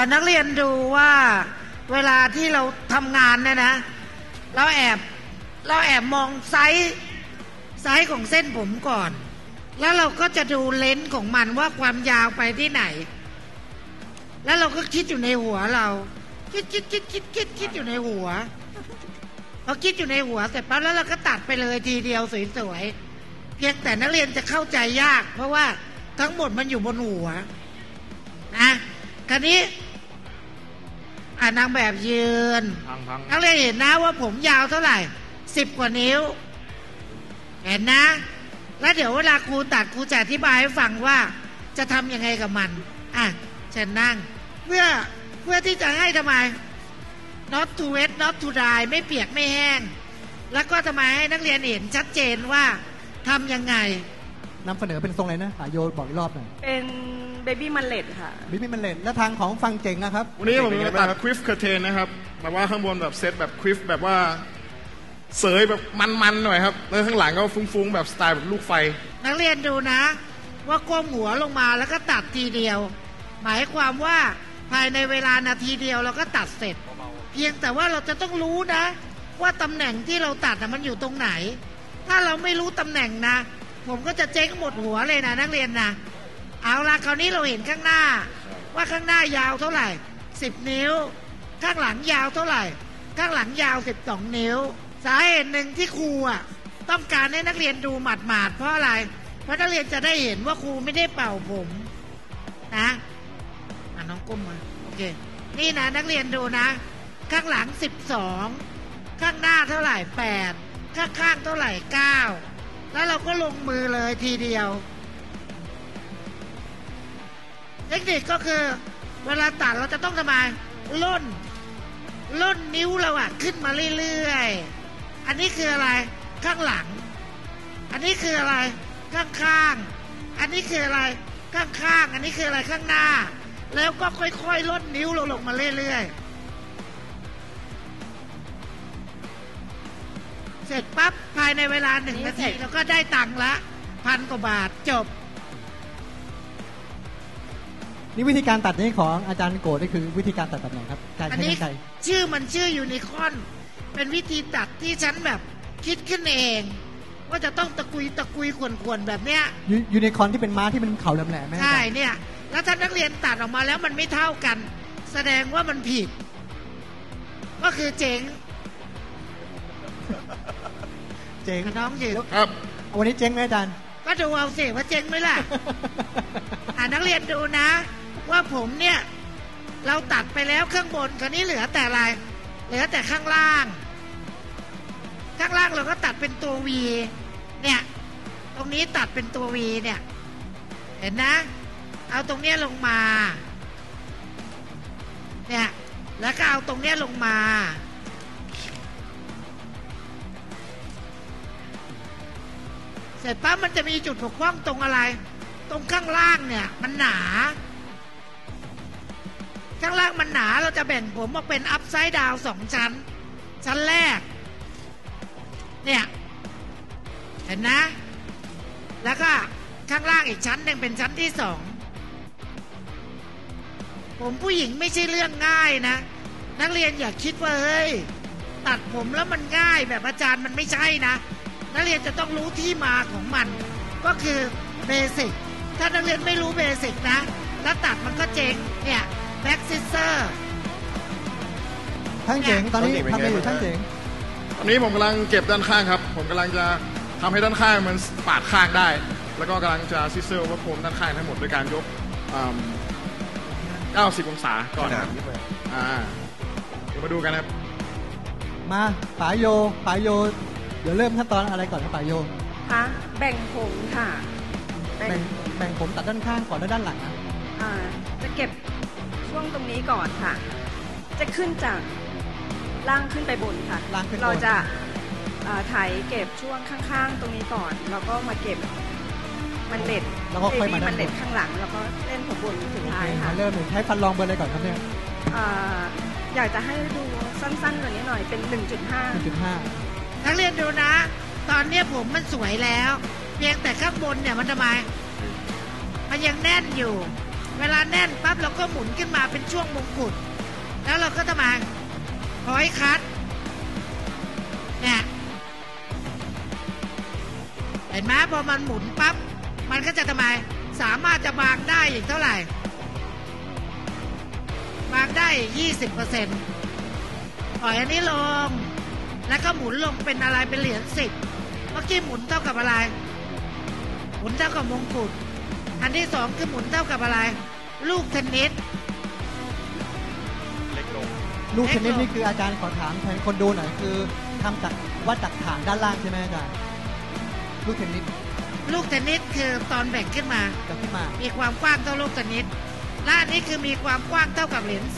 นักเรียนดูว่าเวลาที่เราทำงานเนี่ยนะเราแอบมองไซส์ของเส้นผมก่อนแล้วเราก็จะดูเลนส์ของมันว่าความยาวไปที่ไหนแล้วเราก็คิดอยู่ในหัวเราคิดอยู่ในหัวพอคิดอยู่ในหัวเสร็จปั๊บแล้วเราก็ตัดไปเลยทีเดียวสวยๆเพียงแต่นักเรียนจะเข้าใจยากเพราะว่าทั้งหมดมันอยู่บนหัวนะคราวนี้นางแบบยืนนักเรียนเห็นนะว่าผมยาวเท่าไหร่10 กว่านิ้วเห็นนะแล้วเดี๋ยวเวลาครูตัดครูจะอธิบายให้ฟังว่าจะทำยังไงกับมันฉันนั่งเพื่อที่จะให้ทำไม not to wet not to dry ไม่เปียกไม่แห้งแล้วก็ทำไมให้นักเรียนเห็นชัดเจนว่าทำยังไงนำเสนอเป็นทรงอะไรนะโยบอกอีกรอบหน่อยเป็นเบบี้มันเล็ตค่ะเบบี้มันเล็ตแล้วทางของฟังเจ๋งนะครับวันนี้ผมจะตัดควิฟเคอร์เทนนะครับแบบว่าข้างบนแบบเซตแบบควิฟแบบว่าเสยแบบมันๆหน่อยครับแล้วข้างหลังก็ฟุ้งๆแบบสไตล์แบบลูกไฟนักเรียนดูนะว่าก้มหัวลงมาแล้วก็ตัดทีเดียวหมายความว่าภายในเวลานาทีเดียวเราก็ตัดเสร็จเพียงแต่ว่าเราจะต้องรู้นะว่าตำแหน่งที่เราตัดมันอยู่ตรงไหนถ้าเราไม่รู้ตำแหน่งนะผมก็จะเจ๊งหมดหัวเลยนะนักเรียนนะเอาละคราวนี้เราเห็นข้างหน้าว่าข้างหน้ายาวเท่าไหร่10 นิ้วข้างหลังยาวเท่าไหร่ข้างหลังยาว12 นิ้วสาเหตุหนึ่งที่ครูต้องการให้นักเรียนดูหมาดๆเพราะอะไรเพราะนักเรียนจะได้เห็นว่าครูไม่ได้เป่าผมนะน้องก้มมาโอเคนี่นะนักเรียนดูนะข้างหลัง12ข้างหน้าเท่าไหร่8ข้างๆเท่าไหร่9แล้วเราก็ลงมือเลยทีเดียวเทคนิคก็คือเวลาตัดเราจะต้องทำไมล่นนิ้วเราขึ้นมาเรื่อยๆอันนี้คืออะไรข้างหลังอันนี้คืออะไรข้างๆอันนี้คืออะไรข้างๆอันนี้คืออะไรข้างหน้าแล้วก็ค่อยๆล่นนิ้วเราลงมาเรื่อยๆเสร็จปั๊บภายในเวลา1 นาทีเราก็ได้ตังค์ละ1,000 กว่าบาทจบนี่วิธีการตัดนี้ของอาจารย์โกนี่คือวิธีการตัดแบบไหนครับการใช้กรรไกรชื่อยูนิคอร์นเป็นวิธีตัดที่ฉันแบบคิดขึ้นเองว่าจะต้องตะกุยขวนๆแบบเนี้ยยูนิคอร์นที่เป็นม้าที่มันเข่าแหลมๆไหมใช่เนี่ยแล้วถ้านักเรียนตัดออกมาแล้วมันไม่เท่ากันแสดงว่ามันผิดก็คือเจ๋งน้องยืนครับวันนี้เจ๊งไหมอาจารย์ก็ดูเอาสิว่าเจ๊งไหมล่ะนักเรียนดูนะว่าผมเนี่ยเราตัดไปแล้วข้างบนคราวนี้เหลือแต่อะไรเหลือแต่ข้างล่างเราก็ตัดเป็นตัว V เนี่ยตรงนี้ตัดเป็นตัว V เนี่ยเห็นนะเอาตรงเนี้ยลงมาเนี่ยแล้วก็เอาตรงเนี้ยลงมาเสร็จปั๊บมันจะมีจุดบกพร่องตรงอะไรตรงข้างล่างเนี่ยมันหนาข้างล่างมันหนาเราจะแบ่งผมออกเป็นอัพไซด์ดาว2 ชั้นแรกเนี่ยเห็นนะแล้วก็ข้างล่างอีกชั้นหนึ่งเป็นชั้นที่2ผมผู้หญิงไม่ใช่เรื่องง่ายนะนักเรียนอย่าคิดว่าเฮ้ยตัดผมแล้วมันง่ายแบบอาจารย์มันไม่ใช่นะนักเรียนจะต้องรู้ที่มาของมันก็คือเบสิกถ้านักเรียนไม่รู้เบสิกนะแล้วตัดมันก็เจ๊งเนี่ยแบ็กซิสเซอร์ทั้งเจ๋งตอนนี้ทำอะไรอยู่ทั้งเจ๋งตอนนี้ผมกำลังเก็บด้านข้างครับผมกำลังจะทำให้ด้านข้างมันปาดข้างได้แล้วก็กำลังจะซิสเซอร์ว่าผมด้านข้างทั้งหมดด้วยการยก90 องศาก่อนเดี๋ยวมาดูกันครับมาป๋าโยเดี๋ยวเริ่มขั้นตอนอะไรก่อนครับป๋าโยคะแบ่งผมค่ะแบ่งผมตัดด้านข้างก่อนแล้วด้านหลังจะเก็บช่วงตรงนี้ก่อนค่ะจะขึ้นจากล่างขึ้นไปบนค่ะเราจะไถเก็บช่วงข้างๆตรงนี้ก่อนแล้วก็มาเก็บมันเล็ดแล้วก็ค่อยมามันเล็ดข้างหลังแล้วก็เล่นผมบนสุดท้ายค่ะเริ่มใช้ฟันรองเบอร์อะไรก่อนครับเนี่ยอยากจะให้ดูสั้นๆกว่านี้หน่อยเป็น 1.5 นักเรียนดูนะตอนนี้ผมมันสวยแล้วเพียงแต่ข้างบนเนี่ยมันทำไมมันยังแน่นอยู่เเวลาแน่นปั๊บเราก็หมุนขึ้นมาเป็นช่วงมงกุฎแล้วเราก็จะมาพอยคัดเนี่ยเห็นไหมพอมันหมุนปั๊บมันก็จะทำไมสามารถจะบางได้อีกเท่าไหร่บางได้ 20%ปล่อยอันนี้ลงแล้วก็หมุนลงเป็นอะไรเป็นเหรียญ10เมื่อกี้หมุนเท่ากับอะไรหมุนเท่ากับมงกุฎอันที่สองคือหมุนเท่ากับอะไรลูกเทนนิสเล็กลงลูกเทนนิสนี่คืออาจารย์ขอถามแทนคนดูหน่อยคือทำจากวัดจากฐานด้านล่างใช่ไหมอาจารย์ลูกเทนนิสคือตอนแบ่งขึ้นมามีความกว้างเท่าลูกเทนนิสและอันนี้คือมีความกว้างเท่ากับเหรียญ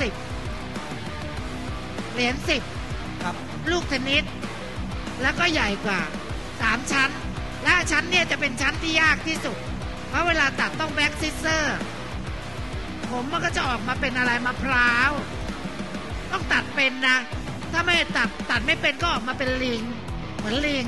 10ครับลูกเทนนิสแล้วก็ใหญ่กว่า3ชั้นและชั้นเนี่ยจะเป็นชั้นที่ยากที่สุดเพราะเวลาตัดต้องแบ็กซิสเซอร์ผมมันก็จะออกมาเป็นอะไรมะพร้าวต้องตัดเป็นนะถ้าไม่ตัดไม่เป็นก็ออกมาเป็นลิงเหมือนลิง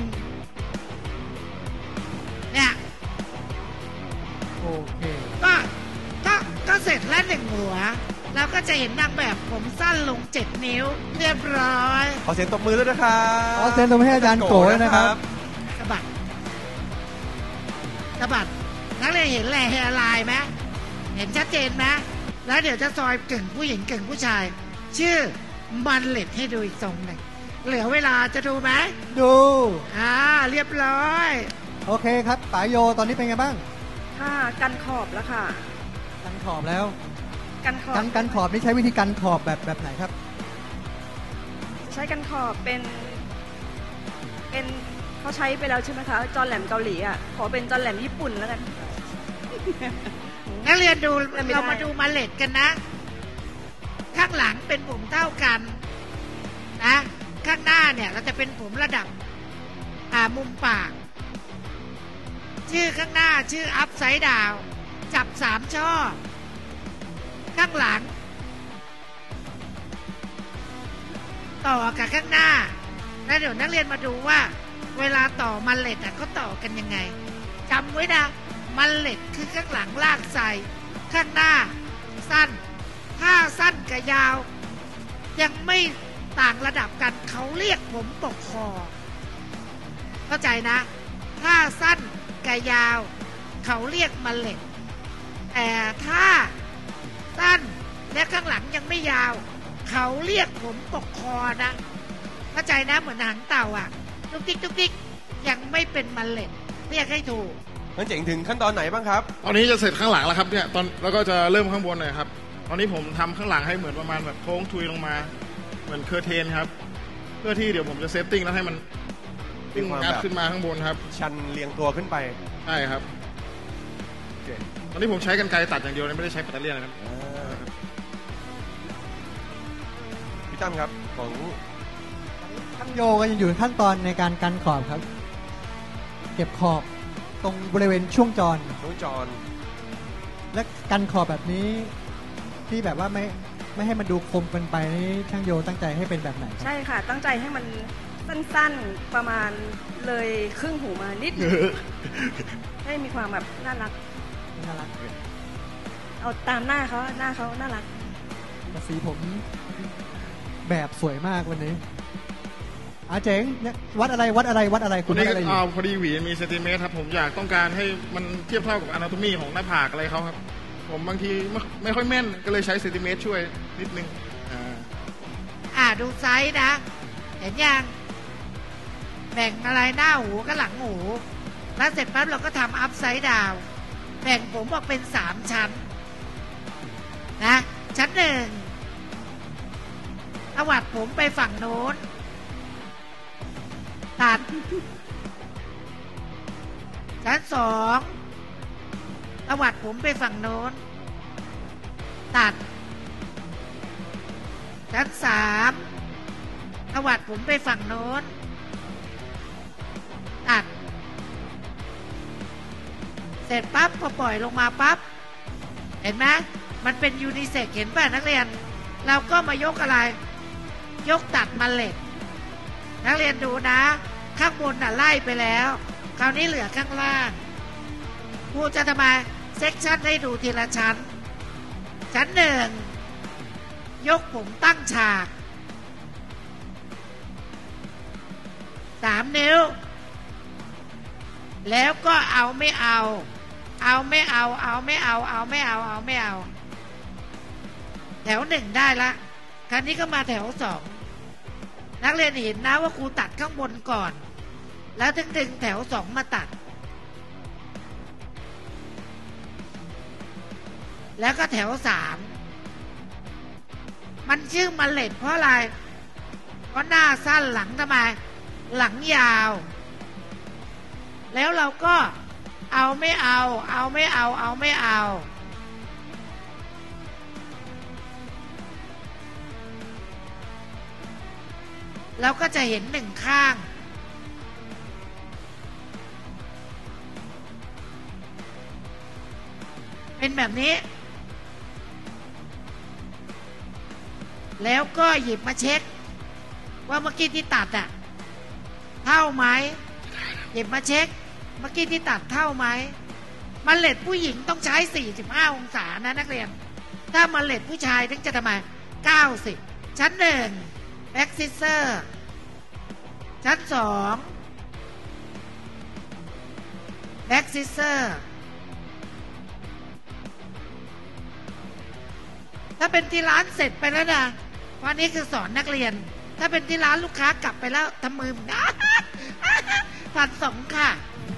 เนี่ยโอเคก็เสร็จแล้ว1หัวเราก็จะเห็นนางแบบผมสั้นลง7นิ้วเรียบร้อยขอเสียงตบมือด้วยนะครับขอเสียงตบมือให้อาจารย์โกด้วยนะครับสะบัดนักเรียนเห็นแหล่แฮร์ไลน์ไหมเห็นชัดเจนไหมแล้วเดี๋ยวจะซอยกึ่งผู้หญิงกึ่งผู้ชายชื่อมันเล็ดให้ดูอีกทรงหนึ่งเหลือเวลาจะดูไหมดูเรียบร้อยโอเคครับป๋าโยตอนนี้เป็นไงบ้างค่ะกันขอบแล้วค่ะกันขอบแล้วกันขอบนี่ใช้วิธีกันขอบแบบไหนครับใช้กันขอบเป็นเขาใช้ไปแล้วใช่ไหมคะจอแหลมเกาหลีอ่ะขอเป็นจอแหลมญี่ปุ่นแล้วกันนักเรียนดูเรามาดูมาเล็ดกันนะข้างหลังเป็นผมเท่ากันนะข้างหน้าเนี่ยเราจะเป็นผมระดับมุมปากชื่อข้างหน้าชื่ออัพไซด์ดาวจับ3ช่อข้างหลังต่อกับข้างหน้าแล้วเดี๋ยวนักเรียนมาดูว่าเวลาต่อมันเล็ดเขาต่อกันยังไงจำไว้นะมันเล็ดคือข้างหลังลากใส่ข้างหน้าสั้นถ้าสั้นกับยาวยังไม่ต่างระดับกันเขาเรียกผมปกคอเข้าใจนะถ้าสั้นกับยาวเขาเรียกมันเล็ดแต่ถ้าสั้นและข้างหลังยังไม่ยาวเขาเรียกผมปกคอนะเข้าใจนะเหมือนหางเต่าทุกติ๊กยังไม่เป็นมันเล็ดเรียกให้ถูกงั้นเจ๋งถึงขั้นตอนไหนบ้างครับตอนนี้จะเสร็จข้างหลังแล้วครับเนี่ยแล้วก็จะเริ่มข้างบนหน่อยครับตอนนี้ผมทำข้างหลังให้เหมือนประมาณแบบโค้งทุยลงมาเหมือนเคอร์เทนครับเพื่อที่เดี๋ยวผมจะเซตติ้งแล้วให้มันติ้งงัดขึ้นมาข้างบนครับชันเรียงตัวขึ้นไปใช่ครับตอนนี้ผมใช้กรรไกรตัดอย่างเดียวไม่ได้ใช้ปัตเตอร์เลียนนะครับพี่ตั้มครับของช่างโยก็ยังอยู่ขั้นตอนในการกันขอบครับเก็บขอบตรงบริเวณช่วงจรและกันขอบแบบนี้ที่แบบว่าไม่ให้มันดูคมเกินไปนี่ช่างโยตั้งใจให้เป็นแบบไหนใช่ค่ะตั้งใจให้มันสั้นๆประมาณเลยครึ่งหูมานิดให้มีความแบบน่ารักเอาตามหน้าเขาน่ารักสีผมแบบสวยมากวันนี้เจ๋งวัดอะไรคุณวัดอะไรอยู่พอดีหวีมีเซนติเมตรครับผมอยากต้องการให้มันเทียบเท่ากับอนาโตมีของหน้าผากอะไรเขาครับผมบางทีไม่ค่อยแม่นก็เลยใช้เซนติเมตรช่วยนิดนึงดูไซส์นะเห็นยังแบ่งอะไรหน้าหูกับหลังหูแล้วเสร็จปั๊บเราก็ทำอัพไซด์ดาวแบ่งผมออกเป็น3ชั้นนะชั้น1ตวัดผมไปฝั่งโน้นตัดชั้น2ตวัดผมไปฝั่งโน้นตัดชั้น3ตวัดผมไปฝั่งโน้นตัดเสร็จปั๊บพอปล่อยลงมาปั๊บเห็นไหมมันเป็นยูนิเซ็กเห็นป่ะนักเรียนเราก็มายกอะไรยกตัดมันเล็ดนักเรียนดูนะข้างบนไล่ไปแล้วคราวนี้เหลือข้างล่างครูจะทำไมเซกชันให้ดูทีละชั้นชั้นหนึ่งยกผมตั้งฉาก3 นิ้วแล้วก็เอาไม่เอาไม่เอาไม่เอาไม่เอาไม่เอาแถว1ได้ละคราวนี้ก็มาแถว2นักเรียนเห็นนะว่าครูตัดข้างบนก่อนแล้วถึงดึงแถว2มาตัดแล้วก็แถว3มันชื่อมันเล็ดเพราะอะไรเพราะหน้าสั้นหลังทำไมหลังยาวแล้วเราก็เอาไม่เอาไม่เอาไม่เอาเราก็จะเห็น1ข้างเป็นแบบนี้แล้วก็หยิบมาเช็คว่าเมื่อกี้ที่ตัดอะเท่าไหมหยิบมาเช็คเมื่อกี้ที่ตัดเท่าไหมมันเล็ดผู้หญิงต้องใช้45องศานะนักเรียนถ้ามันเล็ดผู้ชายถึงจะทำไม90ชั้น1แบ็กซิเซอร์ชั้น2แบ็กซิเซอร์ถ้าเป็นที่ร้านเสร็จไปแล้วนะวันนี้คือสอนนักเรียนถ้าเป็นที่ร้านลูกค้ากลับไปแล้วทำมือ1,200ค่ะ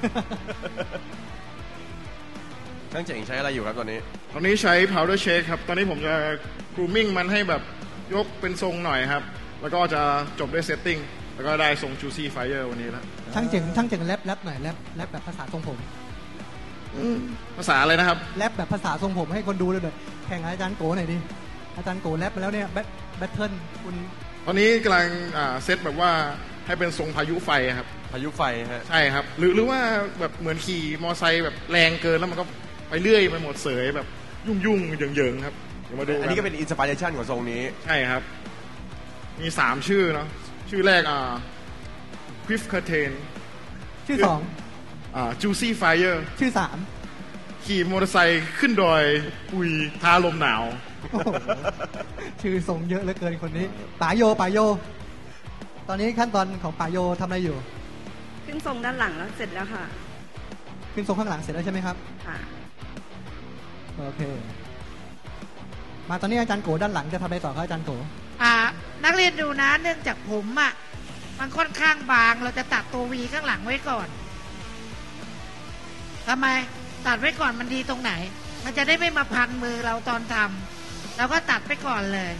ช่างเจ๋งใช้อะไรอยู่ครับตอนนี้ใช้ powder shake ครับตอนนี้ผมจะ grooming มันให้แบบยกเป็นทรงหน่อยครับแล้วก็จะจบด้วย setting แล้วก็ได้ทรง juicy fire วันนี้แล้วช่างเจ๋งแรปหน่อยแรปแบบภาษาทรงผมภาษาอะไรนะครับแรปแบบภาษาทรงผมให้คนดูเลยแข่งอาจารย์โกหน่อยดิอาจารย์โกแรปไปแล้วเนี่ยแบทเทิลคุณตอนนี้กำลังเซตแบบว่าให้เป็นทรงพายุไฟครับพายุไฟฮะใช่ครับหรือว่าแบบเหมือนขี่มอไซค์แบบแรงเกินแล้วมันก็ไปเรื่อยไปหมดเสยแบบยุ่งเหยิงๆครับเดี๋ยวมาดูอันนี้ก็เป็นอินสปิเรชันของทรงนี้ใช่ครับมี3ชื่อเนาะชื่อแรกQuiff Curtain ชื่อ 2Juicy Fire ชื่อ3 ขี่มอเตอร์ไซค์ขึ้นดอยปุยท้าลมหนาวชื่อทรงเยอะเหลือเกินคนนี้ป๋าโยตอนนี้ขั้นตอนของป๋าโยทำอะไรอยู่ขึ้นทรงด้านหลังแล้วเสร็จแล้วค่ะขึ้นทรงข้างหลังเสร็จแล้วใช่ไหมครับค่ะโอเคมาตอนนี้อาจารย์โกด้านหลังจะทำอะไรต่อครับอาจารย์โกนักเรียนดูนะเนื่องจากผมมันค่อนข้างบางเราจะตัดตัววีข้างหลังไว้ก่อนทำไมตัดไว้ก่อนมันดีตรงไหนมันจะได้ไม่มาพันมือเราตอนทำเราก็ตัดไปก่อนเลย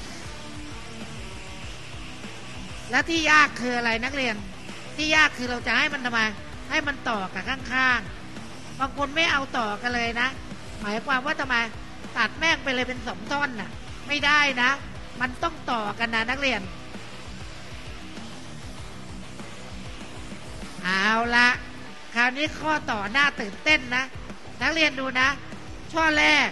แล้วที่ยากคืออะไรนักเรียนที่ยากคือเราจะให้มันทำไมให้มันต่อกับข้างๆบางคนไม่เอาต่อกันเลยนะหมายความว่าทำไมตัดแม่งไปเลยเป็น2 ท่อนน่ะไม่ได้นะมันต้องต่อกันนะนักเรียนเอาละคราวนี้ข้อต่อหน้าตื่นเต้นนะนักเรียนดูนะช่อแรก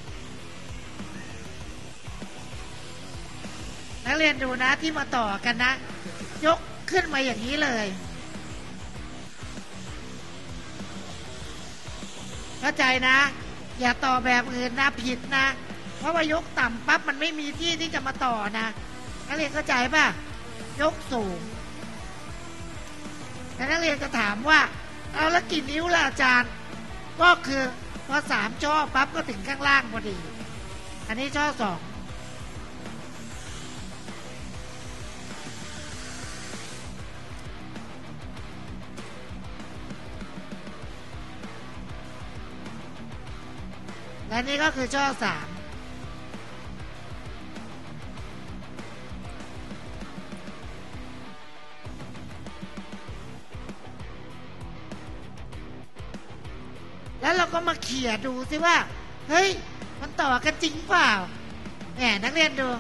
นักเรียนดูนะที่มาต่อกันนะยกขึ้นมาอย่างนี้เลยเข้าใจนะอย่าต่อแบบอื่นนะผิดนะเพราะว่ายกต่ำปั๊บมันไม่มีที่ที่จะมาต่อนะนักเรียนเข้าใจป่ะยกสูงแต่นักเรียนจะถามว่าเอาแล้วกี่นิ้วล่ะอาจารย์ก็คือพอ3 ช่อปั๊บก็ถึงข้างล่างพอดีอันนี้ช่อ2และนี่ก็คือช่อ3แล้วเราก็มาเขี่ยดูสิว่าเฮ้ยมันต่อกันจริงเปล่าแหมนักเรียนดู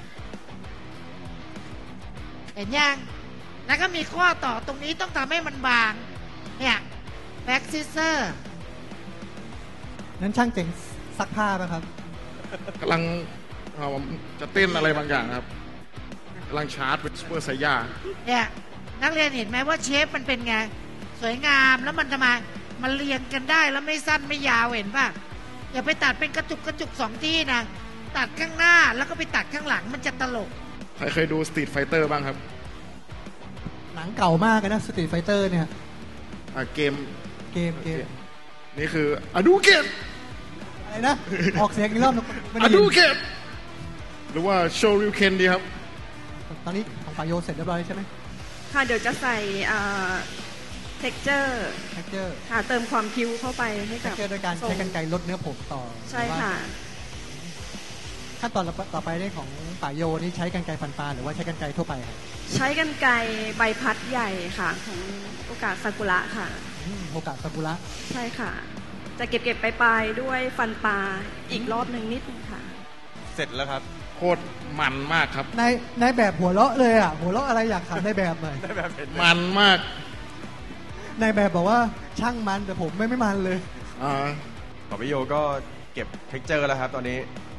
เห็นยังแล้วก็มีข้อต่อตรงนี้ต้องทำให้มันบางเนี่ยแบ็กซิเซอร์นั้นช่างเจ๋งซักผ้าป่ะครับกำลังจะเต้นอะไรบางอย่างครับกำลังชาร์จเป็นซูเปอร์ไซย่าเนี่ยนักเรียนเห็นไหมว่าเชฟมันเป็นไงสวยงามแล้วมันทำไมมันเรียงกันได้แล้วไม่สั้นไม่ยาวเห็นป่ะอย่าไปตัดเป็นกระจุกสองที่นะตัดข้างหน้าแล้วก็ไปตัดข้างหลังมันจะตลกใครเคยดู Street Fighter บ้างครับหนังเก่ามากนะสตรีทไฟเตอร์เนี่ยเกมเกมนี่คืออดูเกตอะไรนะ ออกเสียงอีกรอบไม่อได้ยิดูนเกตหรือว่าโชริวเคนดีครับตอนนี้ของปาโยเสร็จเรียบร้อยใช่ไหมค่ะเดี๋ยวจะใส่texture แท็กเจอร์ค่ะเติมความคิ้วเข้าไปให้แท็กักบเจอร์โดยการใช้กรรไกรลดเนื้อผมต่อใช่หรือว่าค่ะขั้นตอนต่อไปในของปาโยนี่ใช้กรรไกรฟันปลาหรือว่าใช้กรรไกรทั่วไปครับใช้กรรไกรใบพัดใหญ่ค่ะของโอกาสซากุระค่ะโอกาสซากุระใช่ค่ะ จะเก็บไปปลายด้วยฟันปลาอีกรอบหนึ่งนิดนึงค่ะเสร็จแล้วครับโคตรมันมากครับในแบบหัวเราะเลยอ่ะหัวเราะอะไรอยากถามในแบบหน่อยได้แบบเห็นเลยมันมากในแบบบอกว่าช่างมันแต่ผมไม่มันเลยของพี่โยก็เก็บเท็กเจอร์แล้วครับตอนนี้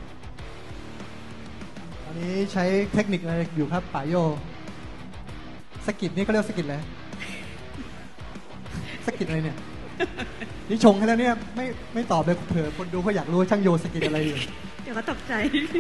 ตอนนี้ใช้เทคนิคอะไรอยู่ครับปาโยสกิดนี่เขาเรียกสกิดอะไรสกิดอะไรเนี่ยนี่ชงให้แล้วเนี่ยไม่ตอบเลยเผื่อคนดูเขาอยากรู้ว่าช่างโยสกิดอะไรอยู่เดี๋ยวก็ตกใจ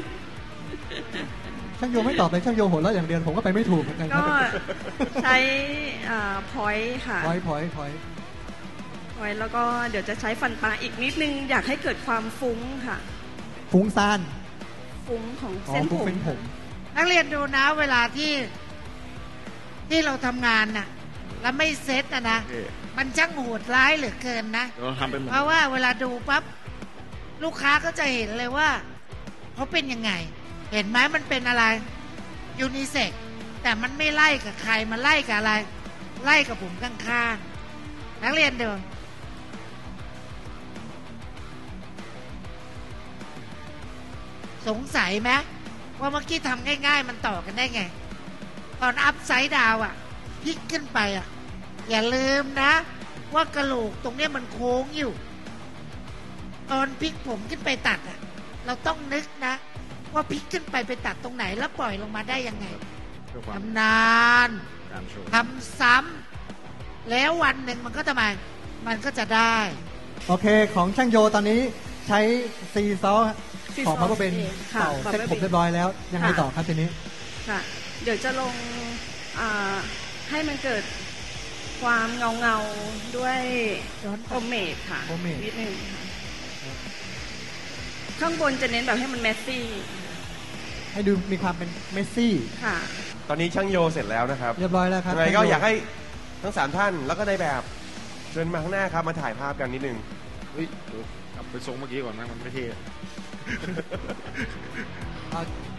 ช่างโยไม่ตอบเลยช่างโยหัวเราะอย่างเดียวผมก็ไปไม่ถูกเหมือนกันคก็รับใช้พอยค่ะพอยพอยแล้วก็เดี๋ยวจะใช้ฟันปลาอีกนิดนึง อยากให้เกิดความฟุ้งค่ะฟุ้งซ่านฟุ้งของอ๋อเส้นฟุ้งผมเป็นผมนักเรียนดูนะเวลาที่เราทำงานน่ะแล้วไม่เซ็ตนะโอเคมันช่างโหดร้ายเหลือเกินนะเราทำเป็นเหมือนเพราะว่าเวลาดูปั๊บลูกค้าก็จะเห็นเลยว่าเขาเป็นยังไง เห็นไหมมันเป็นอะไรยูนิเซ็กแต่มันไม่ไล่กับใครมันไล่กับอะไร ไล่กับผมข้างๆนักเรียนดูสงสัยไหมว่าเมื่อกี้ทำง่ายๆมันต่อกันได้ไง ตอนอัพไซด์ดาวอะพลิกขึ้นไปอะอย่าลืมนะ ว่ากระโหลกตรงเนี้ยมันโค้งอยู่ ตอนพลิกผมขึ้นไปตัดอะเราต้องนึกนะ ว่าพลิกขึ้นไปตัดตรงไหนแล้วปล่อยลงมาได้ยังไงเพื่อความทำนานการโชว์ทำซ้ำแล้ววันหนึ่งมันก็ทำไมมันก็จะได้โอเคของช่างโยตอนนี้ใช้ซีซอสซีของซอสพับเบนค่ะเป่า Bubble เส้นผม Pen เรียบร้อยแล้วยังไงค่ะต่อครับทีนี้ค่ะ เดี๋ยวจะลงให้มันเกิดความเงาด้วยย้อนกโอลับเมดค่ะโอเมดนิดนึงค่ะข้างบนจะเน้นแบบให้มันแมสซี่ให้ดูมีความเป็นเมสซี่ค่ะตอนนี้ช่างโยเสร็จแล้วนะครับเรียบร้อยแล้วครับยังไงก็ช่งโอยากให้ทั้ง3ท่านแล้วก็ในแบบเชิญมาข้างหน้าครับมาถ่ายภาพกันนิดนึงเฮ้ยเดี๋ยวกลับไปทรงเมื่อกี้ก่อนนะมันไม่เท่เอา